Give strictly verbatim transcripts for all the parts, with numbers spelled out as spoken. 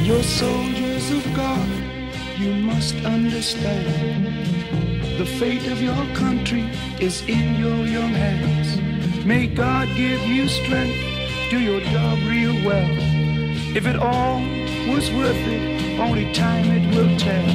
You're soldiers of God, you must understand. The fate of your country is in your young hands. May God give you strength, do your job real well. If it all was worth it, only time it will tell.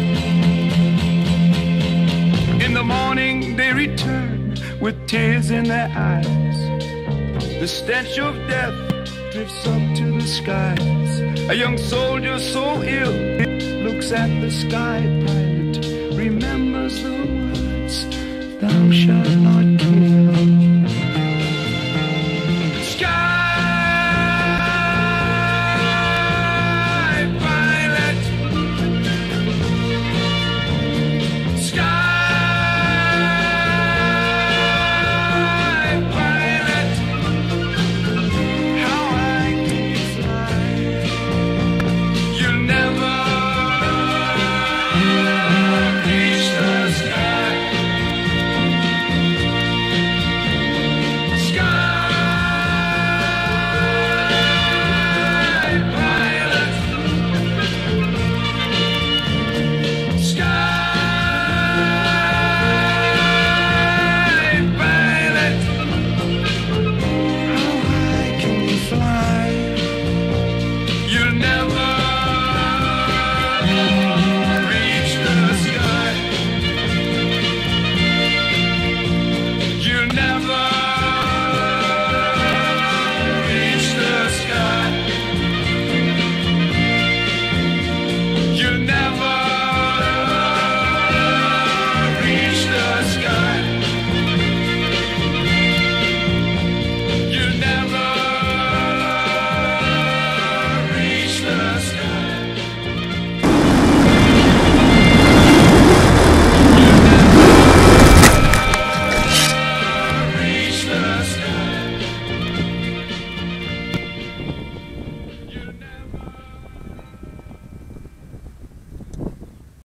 In the morning they return with tears in their eyes. The stench of death drifts up to the skies. A young soldier so ill looks at the sky pilot, remembers the words, thou shalt not kill.